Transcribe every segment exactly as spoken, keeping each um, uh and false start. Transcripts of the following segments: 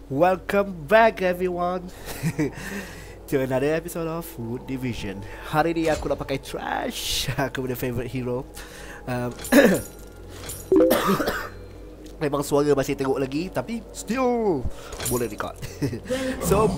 Welcome back everyone to another episode of Food Division. Hari ni aku nak pakai trash. Aku punya favourite hero. um, Memang suara masih teruk lagi, tapi still boleh record. So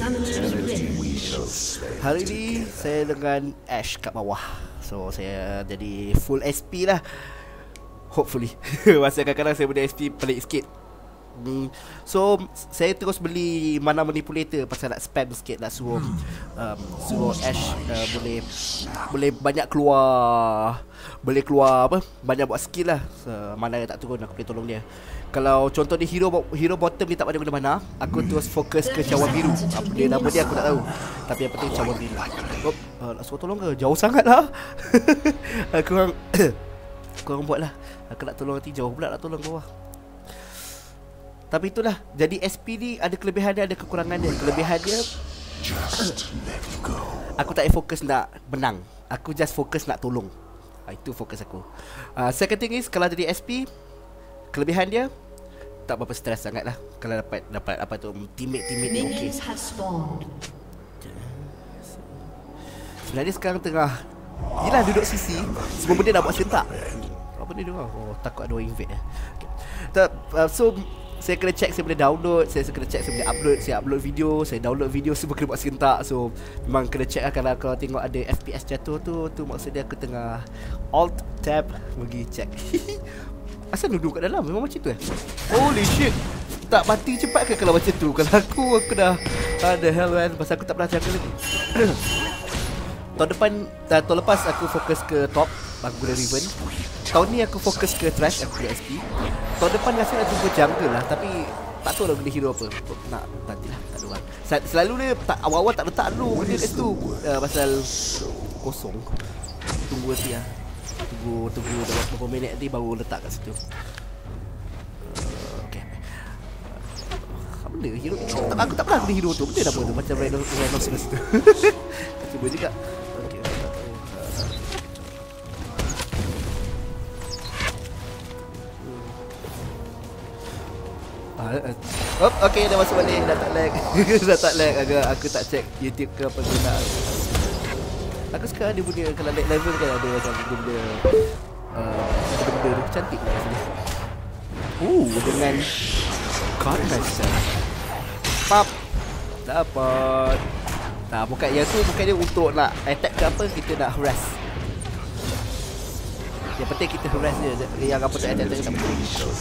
hari ni saya dengan Ash kat bawah. So saya jadi full S P lah, hopefully. Masa kadang-kadang saya punya S P pelik sikit. Hmm. So saya terus beli mana manipulator pasal nak spam sikit, nak suruh um, suruh Ash uh, boleh boleh banyak keluar, boleh keluar apa, banyak buat skill lah. So, mana yang tak turun aku boleh tolong dia. Kalau contoh di hero hero bottom ni tak ada guna mana, aku terus fokus ke cawan biru. Apa dia nama dia aku tak tahu, tapi yang penting cawan biru. Oh, uh, nak suruh tolong ke? Jauh sangat lah. Aku orang korang buat lah. Aku nak tolong nanti jauh pula nak tolong bawah. Tapi itulah, jadi S P ni ada kelebihan dia, ada kekurangan dia. Kelebihan dia, aku tak fokus nak menang, aku just fokus nak tolong. ha, Itu fokus aku. uh, Second thing is, kalau jadi S P, kelebihan dia tak berapa stres sangat lah. Kalau dapat dapat apa tu, teammate-teammate ni okey. Sebenarnya sekarang tengah yelah duduk sisi, semua benda nak buat sentak. Apa benda dia? Oh, takut ada orang invade eh. Okay. uh, So saya kena check, saya boleh download, saya kena check, saya boleh upload, saya upload video, saya download video, semua kena buat serentak. So memang kena check lah. Kalau kalau tengok ada F P S jatuh tu, tu maksudnya aku tengah alt tab pergi check. Asal duduk kat dalam, memang macam tu eh. Holy shit, tak mati cepat ke kalau macam tu? Kalau aku, aku dah ada hell man, pasal aku tak pernah jaga lagi. Tahun depan, tahun lepas aku fokus ke top, aku guna Riven. Tahun ni aku fokus ke trash, aku guna S P. Tahun depan rasa nak jumpa jungle lah, tapi tak tahu lah guna hero apa. Nak, nantilah, tak ada orang. Selalu dia, tak, awal-awal tak letak dulu benda kat situ. uh, Pasal kosong. Tunggu nanti lah. Tunggu, tunggu dalam beberapa minit nanti baru letak kat situ. uh, Okay. Apa benda hero? Tak, aku tak pernah guna hero tu. Benda apa tu? Macam Rhinoceros tu. Cuba juga. Okay, tak tahu. Oh, okay, dah masuk balik. Dah tak lag. Dah tak lag. Agak aku tak check YouTube ke apa guna. Aku sekarang dia punya, kalau lag level kan ada macam benda uh, benda-benda tu cantik lah sini. Uh, dengan Carnage. Pap. Dapat. Nah, bukan yang tu, bukan dia untuk nak attack ke apa, kita nak harass. Yang penting kita harass dia. Yang apa tu attack tak penting.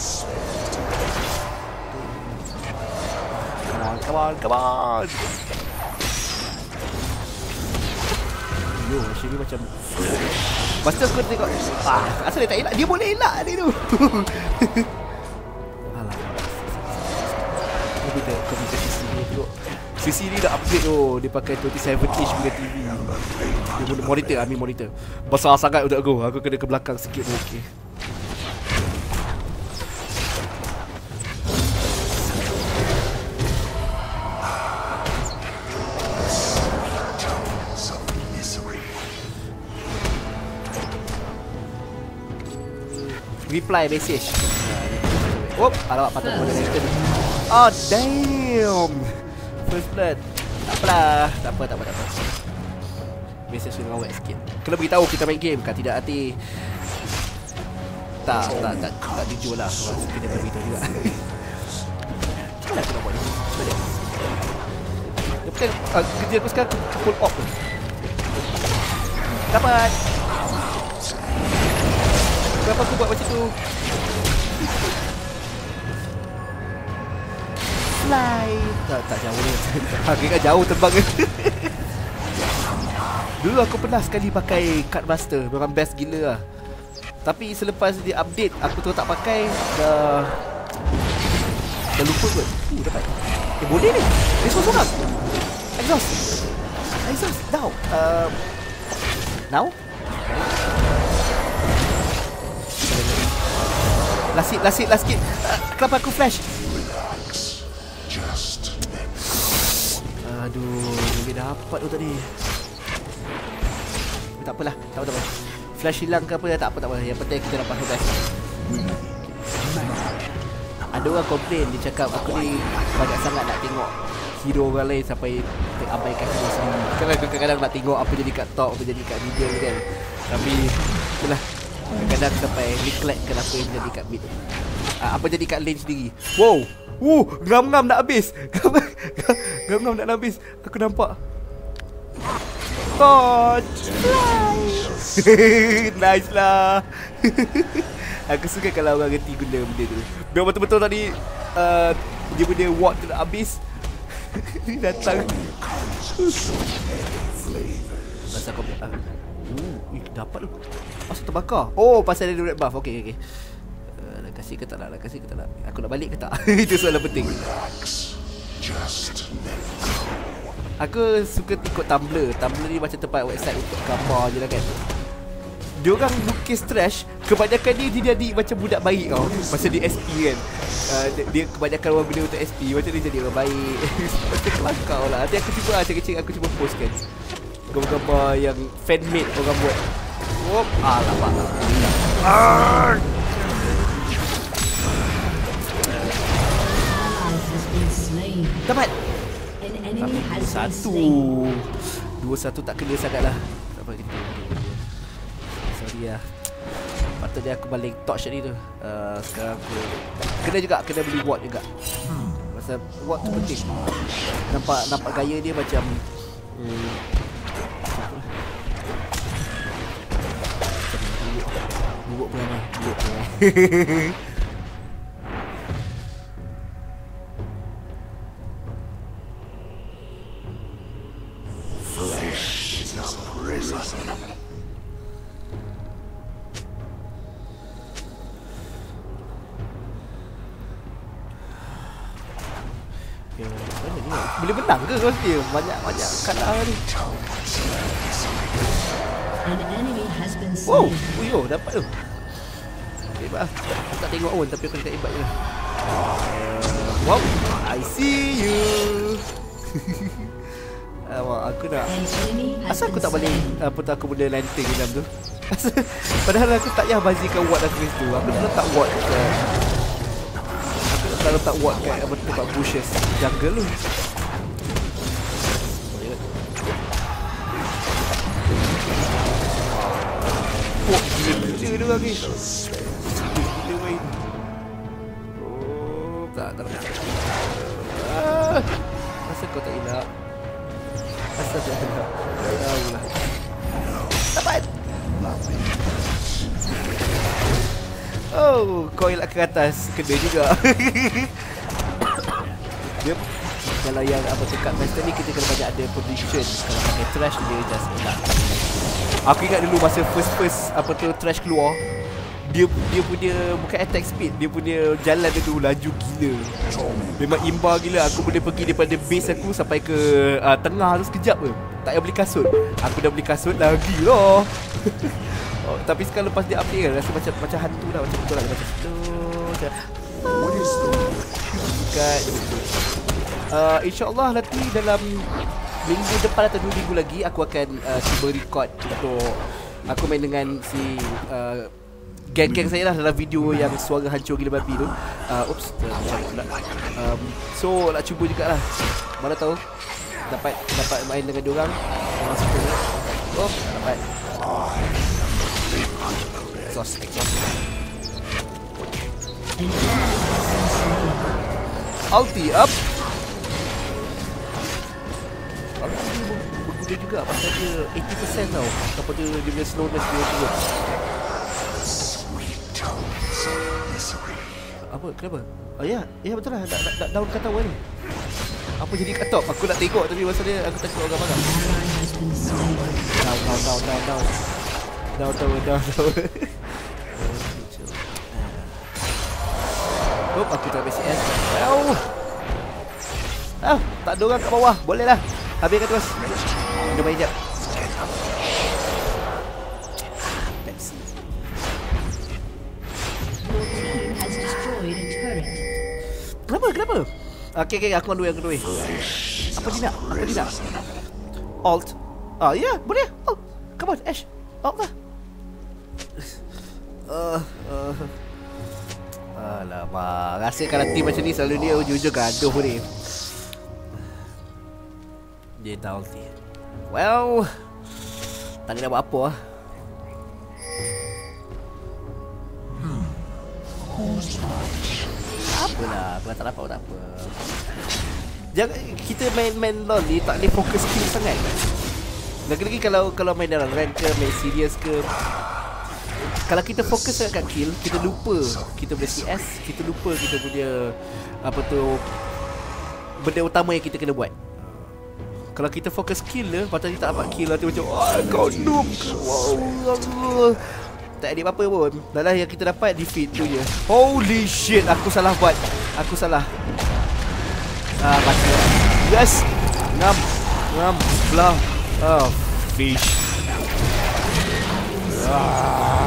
Come on, come on. Yo, macam ni macam Master aku tengok, ah, asal dia tak elak? Dia boleh elak ni tu. Alah. Komputer, komputer C C ni tengok. C C ni dah upgrade tu. Dia pakai dua puluh tujuh inch punya T V. Dia boleh monitor, ambil monitor. Besar sangat untuk aku. Aku kena ke belakang sikit pun okey. Reply message. Oh, alamak, patut boleh return. Oh, damn. First blood. Tak apalah. Tak apa, tak apa, tak apa. Message dengan awet sikit. Kena beritahu kita main game kan, tidak hati. Tak, tak, tak, tak jujur lah. Kita dah beritahu juga. Macam mana aku nak buat ni? Macam mana? Dia bukan, uh, kerja aku sekarang pull off tu. Dapat. Kenapa aku buat macam tu? Fly. Tak, tak jauh ni. Aku ingat jauh terbang. Dulu aku pernah sekali pakai Card Master. Memang best gila lah. Tapi selepas dia update, aku tu tak pakai. Dah Dah lupa kot. Uh, dapat. Eh, boleh ni. Dia sorang-sorang. Exhaust. Exhaust. Now. Uh, now? Last hit, last hit, last hit. Uh, kenapa aku flash? Aduh, dia dapat tu tadi. Tak apalah, tak apa, tak apa. Flash hilang ke apa, tak apa, tak apa. Yang penting kita dapat flash. ada orang komplain, dia cakap aku ni banyak sangat nak tengok hero orang lain sampai abaikan hero sendiri. Kan kadang-kadang nak tengok apa jadi kat top, apa jadi kat middle kan. Tapi itulah, kadang-kadang sampai neglect apa yang jadi kat mid, uh, apa jadi kat lane sendiri. Wow, uh, ngam-ngam nak habis. Ngam-ngam nak habis. Aku nampak touch. Nice lah. Aku suka kalau orang reti guna benda tu. Biar betul-betul tadi uh, dia punya ward tu nak habis. Ni datang. Pasal kau uh, uh, dapat tu. Pasal terbakar. Oh, pasal dia red buff. Okey okey. Uh, nak kasih ke tak nak? Nak kasih ke tak nak? Aku nak balik ke tak? Itu soalan penting. Aku suka ikut Tumblr. Tumblr ni macam tempat website untuk gambar je lah kan. Diorang lukis trash, kebanyakan dia dia jadi macam budak baik tau. Masa dia S P kan, uh, dia, dia kebanyakan orang guna untuk S P, macam dia jadi orang baik. Macam kelakar lah. Nanti aku cuba lah, kecil-kecil aku cuba post kan gambar-gambar yang fan-made orang buat. Wop, ah nampak tak? Ah. Dapat. Tapi satu dua satu tak kena sangat lah. Tak apa kita. Sorry lah. Patutnya aku balik torch tadi tu. uh, Sekarang aku kena juga, kena beli ward juga. Pasal ward tu penting. Nampak nampak gaya dia macam hmm, buruk pun lah. Buruk pun lah. Boleh menang ke kau dia? Banyak-banyak kalah ni. Wow, uyo dapat tu. Hebat. Aku tak tengok pun tapi aku dekat hebat je. Wow, I see you. Awak aku nak. Asal aku tak boleh apa tu aku benda lantern dalam tu. Padahal aku tak payah bazikan ward aku tu. Aku nak letak ward kat Aku nak letak ward kat apa tu tempat bushes jungle tu. Oh, gila dia lagi. Gila main. Oh, tak tak. Ah, asal kau tak elak? Asal tak elak? Tahu lah. Dapat. Oh, kau elak ke atas, kena juga. Dia kalau yang apa tu kat master ni kita kena banyak ada prediction. Kalau pakai trash dia just elak. Aku ingat dulu masa first-first apa tu trash keluar, dia dia punya bukan attack speed, dia punya jalan dia tu laju gila. Memang imba gila. Aku boleh pergi daripada base aku sampai ke uh, tengah tu sekejap ke. Tak payah beli kasut. Aku dah beli kasut lagi lah. Oh, tapi sekarang lepas dia update kan, rasa macam macam hantu dah, macam betul lah, macam slow macam dekat gitu. Uh, InsyaAllah nanti dalam minggu depan atau dua minggu lagi aku akan uh, cuba record untuk aku main dengan si uh, geng-geng saya lah dalam video yang suara hancur gila babi tu. uh, Oops, tercari pula. um, So nak cuba jugalah. Mana tahu dapat dapat main dengan diorang. Orang suka. Oh, dapat exhaust, exhaust. Ulti up. Berguna juga pasal dia lapan puluh peratus tau kepada dia punya slowness dia tu. Apa? Kenapa? Oh ya, ya betul lah. Nak, nak, nak down kata awal ni. Apa jadi kat top? Aku nak tengok tapi pasal dia aku takut orang marah. Down, down, down, down, down. Down, down, down, down. Oh, aku tak basic S. Au. Ah, tak ada orang kat bawah. Boleh lah. Habiskan terus. Kita main jap. Kenapa? Kenapa? Okay, okay, aku ambil yang kedua. Apa dia nak? Apa dia nak? Alt. Ah, ya, yeah, boleh. Oh, come on, Ash. Alt lah. Uh, uh, Alamak, rasa kalau team macam ni selalu dia ujung-ujung gaduh ni. Dia tak ulti. Well, tak ada nak buat apa lah. Apalah, kalau tak dapat pun tak apa. Jangan, kita main-main LoL ni tak boleh fokus skill sangat. Lagi-lagi kalau kalau main dalam rank ke, main serious ke, kalau kita fokus sangat kat kill, kita lupa kita punya C S, kita lupa kita punya apa tu, benda utama yang kita kena buat. Kalau kita fokus kill je, patut kita tak dapat kill lah tu macam, oh, kau noob. Wow, tak ada apa-apa pun. Dah lah yang kita dapat defeat tu je. Holy shit, aku salah buat. Aku salah. Ah, baca. Yes. Ngam. Ngam. Belah. Oh, fish. Ah.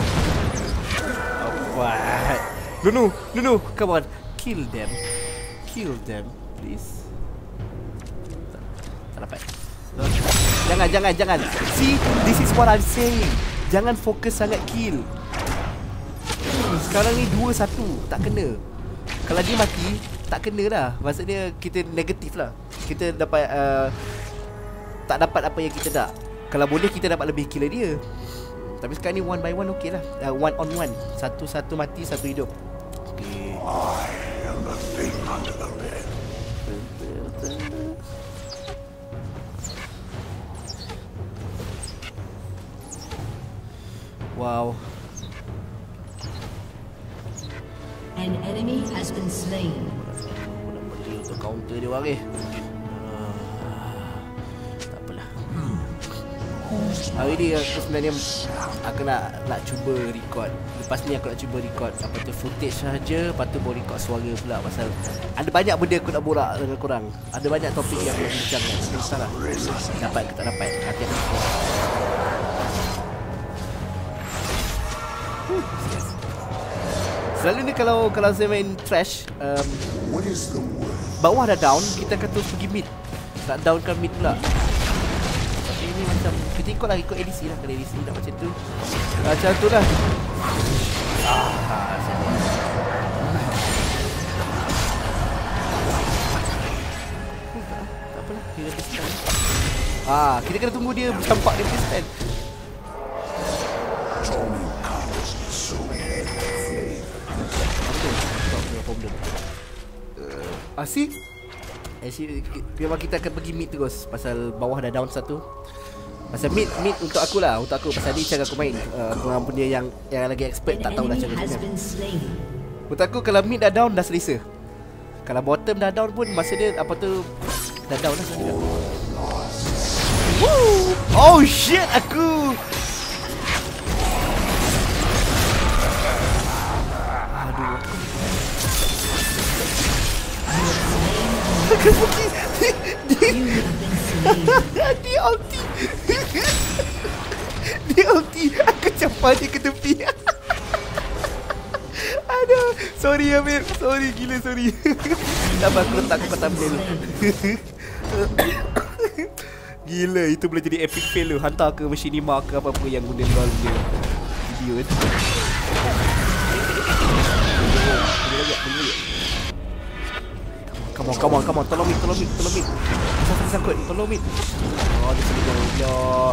What? No, no, no, no. Come on. Kill them. Kill them, please. Tak, tak dapat. Jangan, jangan, jangan. See, this is what I'm saying. Jangan fokus sangat kill. Sekarang ni dua satu. Tak kena. Kalau dia mati, tak kena dah. Maksudnya kita negatif lah. Kita dapat uh, tak dapat apa yang kita nak. Kalau boleh kita dapat lebih kill dia. Tapi sekarang ni one by one okey lah. uh, One on one. Satu-satu mati, satu hidup. Okay. I am the thing under the bed. Wow. An enemy has been slain. Boleh untuk counter dia orang eh. Uh, tak apalah. Hari ni aku sebenarnya aku nak nak cuba record. Lepas ni aku nak cuba record apa tu footage saja, lepas tu baru record suara pula pasal ada banyak benda aku nak borak dengan korang. Ada banyak topik yang aku nak bincangkan. Entahlah dapat ke tak dapat. Hati-hati. Selalu ni kalau kalau saya main trash, um, bawah dah down, kita akan terus pergi mid. Nak downkan mid pula. Tapi ini macam kita ikut lah, ikut A D C lah. Kalau A D C nak macam tu, macam tu lah. Ah, tak apalah, kita kena stand. Ah, kita kena tunggu dia campak dia punya stand. Asyik. Asyik. Memang kita akan pergi mid terus. Pasal bawah dah down satu. Pasal mid, mid untuk aku lah. Untuk aku, pasal ni cara aku main. uh, Korang punya yang yang lagi expert tak tahu dah cara macam mana. Untuk aku kalau mid dah down dah selesa. Kalau bottom dah down pun masa dia apa tu dah down lah sebenarnya. Woo! Oh shit aku. Aduh aku Dia Dia ulti. Dia ulti. Aku campak dia ke tepi. Aduh. Sorry Amir. Sorry gila sorry. Tak apa aku letak aku thumbnail. Gila itu boleh jadi epic fail tu. Hantar ke machinima ke apa-apa yang guna LOL dia video tu. Come on, come on, come on. Tolong mid, tolong mid, tolong mid. Sangkut, sangkut. Tolong mid. Oh, dia sini jauh.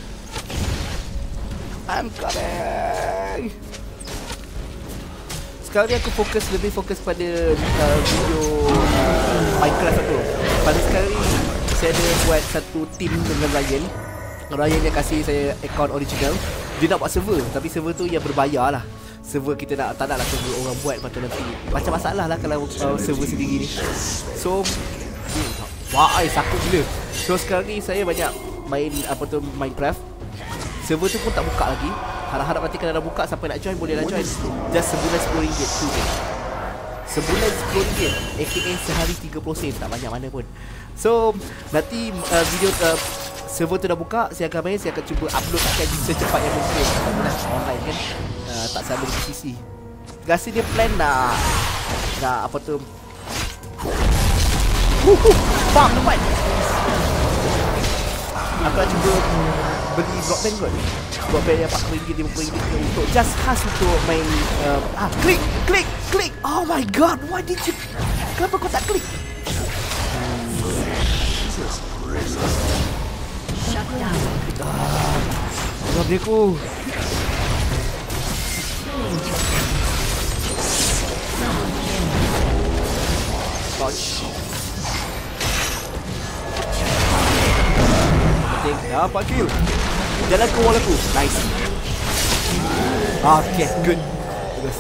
I'm coming. Sekarang ni aku fokus, lebih fokus pada uh, video uh, Minecraft tu. Pada sekarang ni saya ada buat satu team dengan Ryan. Ryan yang kasih saya account original. Dia nak buat server, tapi server tu yang berbayar lah. Server kita nak, tak nak lah server orang buat. Lepas tu nanti macam masalah lah kalau uh, server sendiri ni. So wah, ay, sakut gila. So sekarang ni saya banyak main apa tu Minecraft. Server tu pun tak buka lagi. Harap-harap nanti kalau dah buka, siapa nak join boleh lah join. Just sebulan sepuluh ringgit tu je. Sebulan sepuluh ringgit, A K A sehari tiga puluh sen. Tak banyak mana pun. So nanti uh, video uh, server tu dah buka, saya akan main. Saya akan cuba uploadkan secepat yang mungkin. Online kan, uh, tak selalu di P C. Rasa dia plan nak nak apa tu, Wuhuh, bang teman. Aku nak cuba beli broadband kot. buat bayar empat puluh ringgit, lima puluh ringgit untuk just khas untuk main uh, ah, klik, klik, klik. Oh my god, why did you? Kenapa kau tak klik? Shut down. Kenapa dia ku? Touch. Penting, dapat kill. Jalan ke wall aku. Nice. Okay, good. Bagus.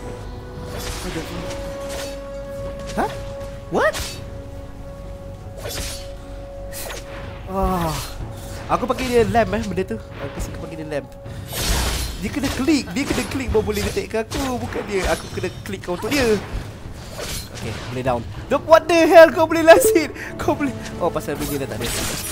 Hah? What? Oh. Aku pakai dia lamp eh benda tu. Aku suka pakai dia lamp. Dia kena klik, dia kena klik baru boleh detect ke aku, bukan dia. Aku kena klik kau untuk dia. Okay, boleh down. Look, what the hell, kau boleh last hit. Kau boleh. Oh, pasal begini dah tak ada.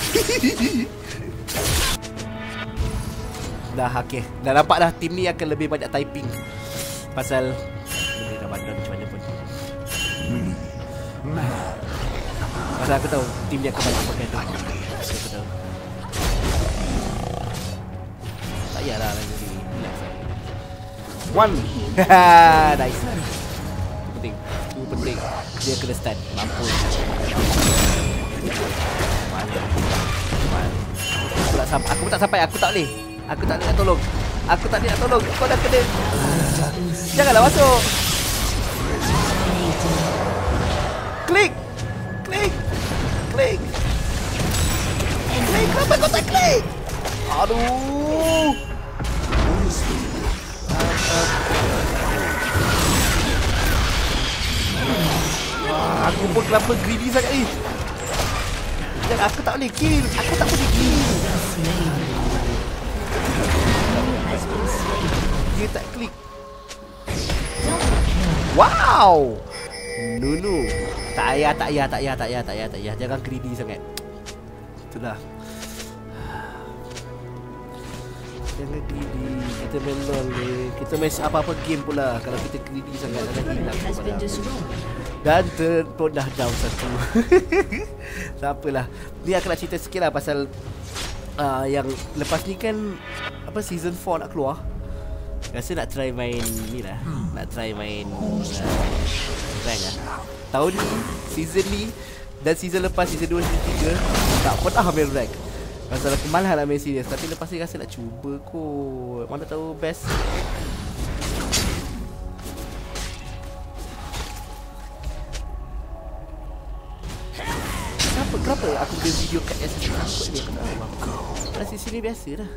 Dah, okay. Dah nampak dah tim ni akan lebih banyak typing. Pasal boleh dah bandar macam mana pun. Pasal aku tahu tim ni akan banyak pakai tu. Aku tahu. Tak payahlah lagi. Relax. One. Nice. Penting. Itu penting. Dia kena stun. Mampu. Mana? Mana? Aku tak sampai. Aku tak sampai. Aku tak boleh. Aku tak boleh nak tolong. Aku tak boleh nak tolong. Kau dah kena. Janganlah masuk. Klik. Klik. Klik. Klik. Kenapa kau tak klik? Aduh. Wah, aku pun kenapa greedy sangat ni. Jangan, aku tak boleh kill. Aku tak boleh kill. Dia tak klik. Wow. Nunu. Tak payah, tak payah, tak payah, tak payah, tak payah, tak payah. Jangan greedy sangat. Itulah. Jangan greedy. Kita main LOL ni. Kita main apa-apa game pula. Kalau kita greedy sangat akan hilang kepada aku. Dan turn pun dah down satu. Tak apalah. Ni aku nak cerita sikit lah pasal uh, yang lepas ni kan apa season four nak keluar. Rasa nak try main ni lah. Nak try main uh, rank lah. Tahun ni, season ni dan season lepas, season two, season three tak pernah main rank. Pasal aku malas nak main serius. Tapi lepas ni rasa nak cuba kot. Mana tahu best. Kenapa, kenapa aku buat video kat S S D takut ni? Aku tak tahu. Rasa sini biasa dah.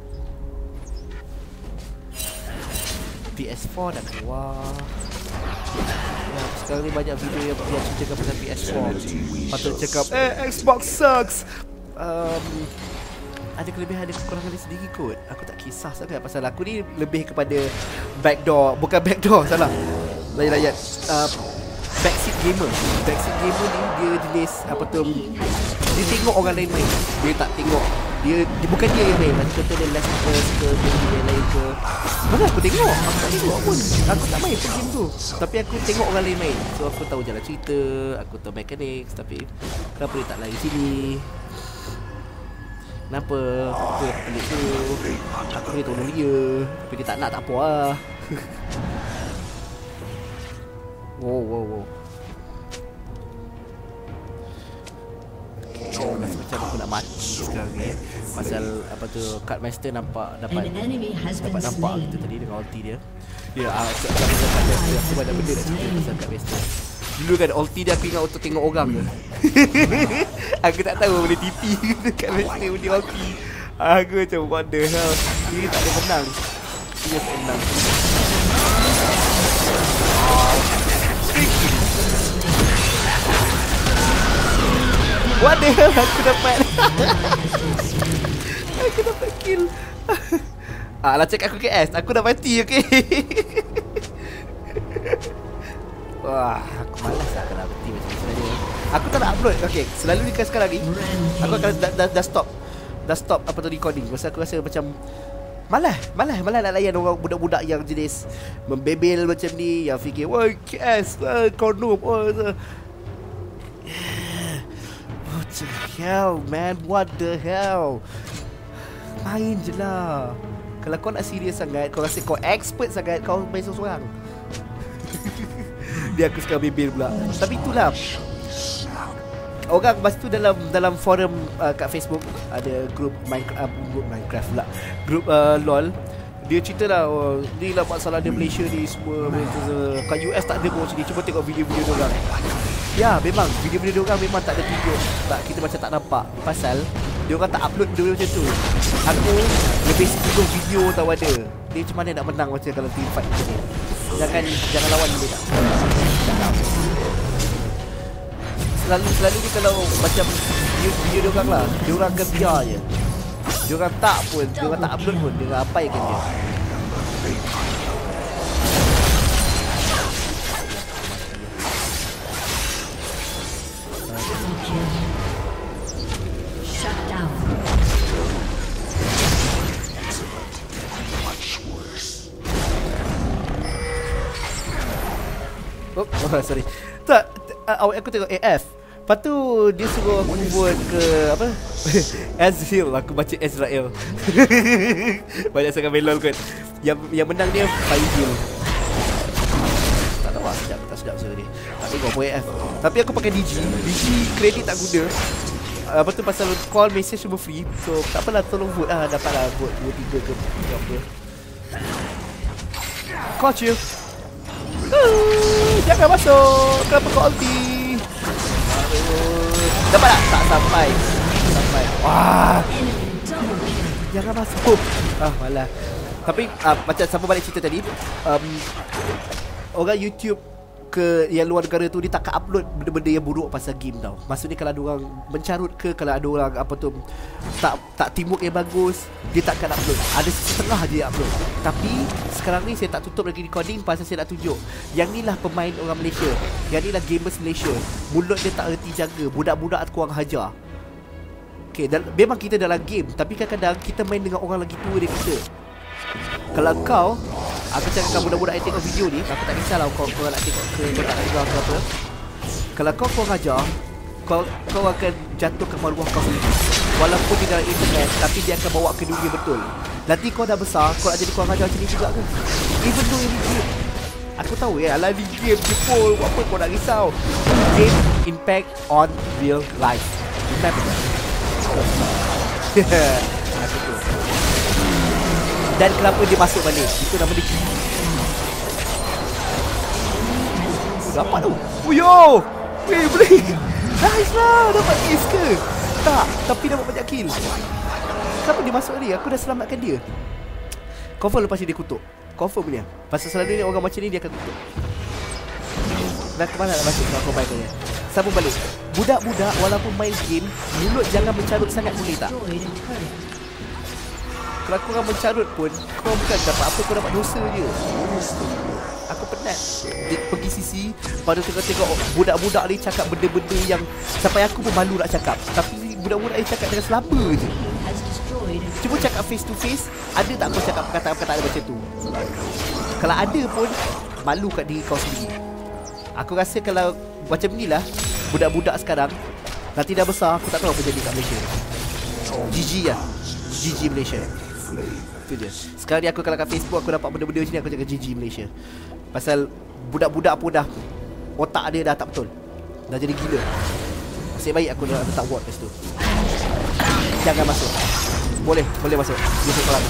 P S four dah keluar. Ya, sekarang ni banyak video yang dia cakap pasal P S four. Patut cakap, eh Xbox sucks. Um, ada kelebihan, ada kekurangan dia sendiri kot. Aku tak kisah sangat pasal aku ni lebih kepada backdoor. Bukan backdoor, salah. Layan-layan uh, backseat gamer. Backseat gamer ni dia jenis apa tu, dia tengok orang lain main. Dia tak tengok. Dia, dia bukan dia yang main. Macam contoh dia Last of Us ke game yang lain ke. Mana aku tengok? Aku tak tengok pun. Aku tak main pun game tu. Tapi aku tengok orang lain main. So aku tahu jalan cerita, aku tahu mechanics. Tapi kenapa dia tak lari sini? Kenapa? Apa yang pelik tu? Aku boleh tolong dia. Tapi dia tak nak, tak apa lah. Wow, wow, wow. Oh, rasa macam aku nak mati sekarang ni. Pasal apa tu, Card Master nampak dapat dapat nampak kita tadi dengan ulti dia. Ya, ah, Card Master aku banyak benda nak cerita pasal Card Master. Dulu kan ulti dia aku ingat untuk tengok orang ke. Aku tak tahu boleh T P Card Master boleh ulti. Aku macam what the hell. Ini tak ada menang. Ini tak menang. What the hell, aku dapat. Aku dapat kill. Ah, lah cakap aku K S, aku dah mati, okey. Wah, aku malas lah kalau mati macam ni sebenarnya. Aku tak nak upload, okey. Selalu ni sekarang ni aku akan dah, dah, dah stop. Dah stop apa tu recording. Pasal aku rasa macam malas, malas, malas nak layan orang budak-budak yang jenis membebel macam ni, yang fikir, wah K S, uh, kau noob. Oh, uh. What the hell, man? What the hell? Main je lah. Kalau kau nak serius sangat, kau rasa kau expert sangat, kau main seorang-seorang. Dia aku sekarang bebel pula. Tapi itulah, orang lepas tu dalam dalam forum uh, kat Facebook ada grup Minecraft, uh, grup Minecraft pula, grup uh, LOL. Dia cerita lah, oh, ni lah masalah dia Malaysia ni semua. Kat U S tak ada pun macam ni. Cuba tengok video-video diorang. Ya memang video-video diorang memang tak ada tunjuk, tak, kita macam tak nampak. Pasal diorang tak upload video macam tu. Aku lebih sepuluh video tahu ada. Dia macam mana nak menang macam kalau team fight macam ni. Jangan jangan lawan dia tak. Selalu selalu ni kalau macam video, video diorang lah, diorang akan biar je. Diorang tak pun, diorang tak upload pun, diorang abaikan je. Shut down. Oh, oh sorry. Tak, uh, aku tengok A F. Lepas tu dia suruh aku buat ke apa? Ezreal, aku baca Ezreal. Banyak sangat main LOL kan. Yang yang menang dia Faizil. Tak tahu lah, sedap tak sedap suara dia. Tak tengok pun A F. Tapi aku pakai D G. D G kredit tak guna. Uh, lepas tu pasal call message semua free. So tak apalah, tolong vote lah. Dapat lah vote dua tiga ke apa. Call you. Uh, jangan masuk. Kenapa kau ulti? Dapat tak? Tak sampai. Sampai. Wah. Jangan masuk. Ah, malah. Tapi uh, macam siapa balik cerita tadi, um, orang YouTube ke yang luar negara tu dia tak akan upload benda-benda yang buruk pasal game tau. Maksudnya kalau ada orang mencarut ke, kalau ada orang apa tu tak tak teamwork yang bagus, dia tak akan upload. Ada setengah dia upload. Tapi sekarang ni saya tak tutup lagi recording pasal saya nak tunjuk. Yang ni lah pemain orang Malaysia. Yang ni lah gamers Malaysia. Mulut dia tak erti jaga. Budak-budak kurang hajar. Okay, dan memang kita dalam game, tapi kadang-kadang kita main dengan orang lagi tua dari kita. Kalau kau, aku cakap budak-budak yang tengok video ni, aku tak kisahlah kau, kau nak tengok ke, kau tak nak tengok ke apa. Kalau kau kurang ajar, kau kau akan jatuhkan maruah kau sendiri. Walaupun di dalam internet, tapi dia akan bawa ke dunia betul. Nanti kau dah besar, kau nak jadi kurang ajar macam ni juga ke? Even though ini game, aku tahu ya, alah ni game je pun, apa kau nak risau. Game impact on real life. Impact betul. Aku tu. Dan kenapa dia masuk balik? Itu nama dia. Oh, dapat tu. Oh yo. Weh, boleh. Nice lah. Dapat ace ke? Tak, tapi dapat banyak kill. Kenapa dia masuk ni? Aku dah selamatkan dia. Confirm lepas ni dia kutuk. Confirm dia. Pasal selalunya orang macam ni dia akan kutuk. Dan kemana nak masuk dengan combine dia? Sambung balik. Budak-budak walaupun main game, mulut jangan mencarut sangat, boleh tak? Kalau korang mencarut pun, kau bukan dapat apa, kau dapat dosa je. Aku penat dia pergi sisi, pada tengok-tengok budak-budak ni cakap benda-benda yang sampai aku pun malu nak cakap. Tapi budak-budak ni cakap dengan selamba je. Cuba cakap face to face, ada tak kau cakap perkataan-perkataan macam tu? Kalau ada pun, malu kat diri kau sendiri. Aku rasa kalau macam ni lah budak-budak sekarang, nanti dah besar, aku tak tahu apa jadi kat Malaysia. G G lah, G G Malaysia. Itu je. Sekarang ni aku kalau kat Facebook aku dapat benda-benda macam ni, aku cakap G G Malaysia. Pasal budak-budak pun dah, otak dia dah tak betul, dah jadi gila. Nasib baik aku dah letak ward kat situ. Jangan masuk. Boleh, boleh masuk. Masuk kolam.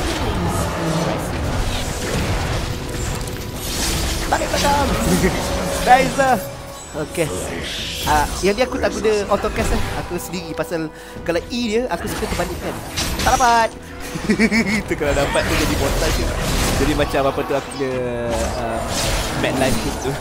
Tarik belakang. Nice lah. Okay. uh, Yang ni aku tak guna autocast lah. Aku sendiri. Pasal kalau E dia, aku suka terbalikkan. Tak dapat. Itu kalau dapat tu jadi montage je. Jadi macam apa tu aku punya uh, Mad Life tu.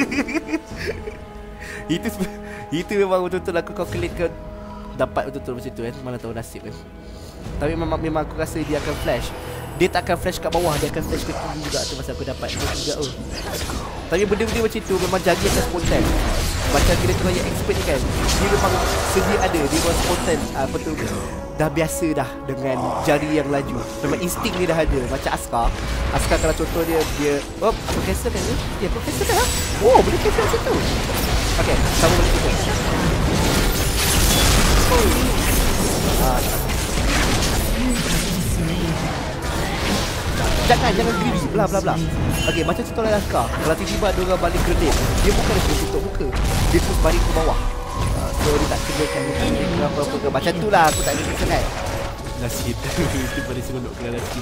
Itu Itu memang betul-betul aku calculate ke, dapat betul-betul macam tu kan. Mana tahu nasib kan. Tapi memang, memang aku rasa dia akan flash. Dia tak akan flash kat bawah, dia akan flash ke tinggi juga tu masa aku dapat dia juga. Oh. Tapi benda-benda macam tu memang jaga akan spontan. Macam kita tengok yang expert ni kan, dia memang sedia ada, dia memang spontan. Apa tu, dah biasa dah dengan jari yang laju. Memang insting dia dah ada. Macam Askar. Askar kalau contoh dia, dia oh, profesor kan dia? Ya, profesor kan? Oh, boleh cancel macam tu. Okay, sama boleh kita. Oh. Ah, jangan greedy, bla bla bla. Okay, macam contoh Alaska, kalau tiba-tiba ada orang balik grenade, dia bukan dia tutup muka, dia terus baring ke bawah. uh, So dia tak kenakan muka apa-apa ke. Macam tu lah, aku tak ada sangat. Nasib itu pada seronok kena nasib.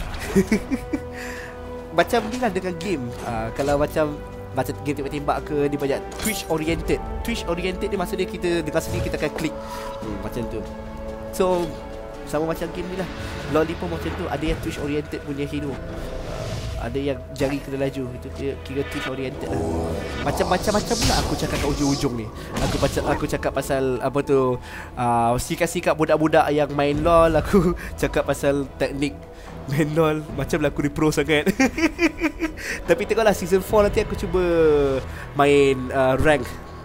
Macam ni lah dengan game. uh, Kalau macam macam game tembak-tembak ke, dia banyak twitch oriented. Twitch oriented ni maksudnya kita dengan sendiri kita akan klik, hmm, macam tu. So sama macam game ni lah. LoL pun macam tu, ada yang twitch oriented punya hero, ada yang jari kena laju, itu kira, kira twitch oriented lah. Macam-macam-macam lah aku cakap kat ujung-ujung ni. Aku baca, aku cakap pasal apa tu, uh, sikap-sikap budak-budak yang main LoL. Aku cakap pasal teknik main LoL. Macam lah aku ni pro sangat. Tapi tengoklah season four nanti aku cuba main uh, rank.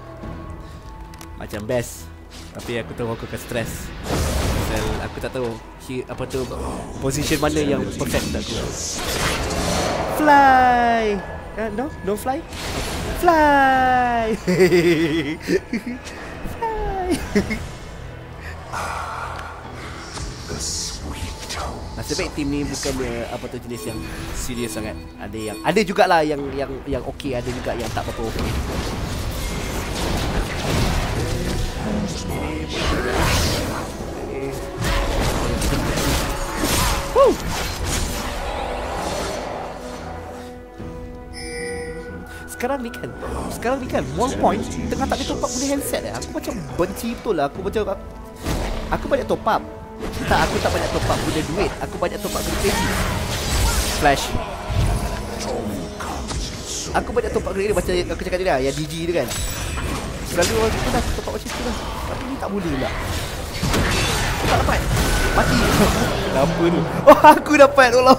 Macam best. Tapi aku tahu aku akan stress. Pasal aku tak tahu he, apa tu position mana yang perfect untuk aku. Fly. Uh, no, don't fly. Fly. Fly. Nasib baik tim ni bukan dia apa tu jenis yang serius sangat. Ada yang ada jugalah yang yang yang okey, ada juga yang tak apa-apa okey. Woo! Sekarang ni kan, sekarang ni kan one point tengah tak ada top up guna handset eh. Aku macam benci betul lah. Aku macam aku banyak top up. Tak, aku tak banyak top up guna duit. Aku banyak top up guna crazy Flash. Aku banyak top up guna dia, macam aku cakap tadi lah, yang D G tu kan. Selalu orang tu dah top up macam tu lah. Tapi ni tak boleh pula. Aku tak dapat. Mati. Kenapa tu? Oh, aku dapat. Allah.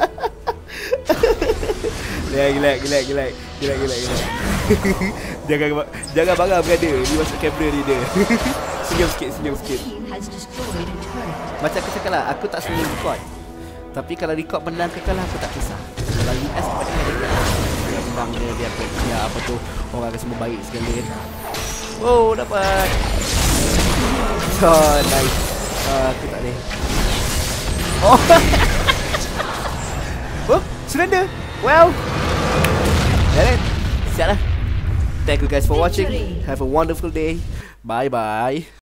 Relax, relax, relax, relax. Relax, relax, relax. Jangan jangan bangga berada. Ni masuk kamera ni dia. Senyum sikit, senyum sikit. Macam aku cakap lah, aku tak selalu record. Tapi kalau record menang ke kalah, aku tak kisah. Kalau U S pada dia dia menang dia, dia apa, dia apa tu, orang akan semua baik sekali kan. Oh, dapat. So, nice. uh, Aku tak boleh. Oh. Oh, surrender. Well, jalan. Siap lah. Thank you guys for watching. Have a wonderful day. Bye bye.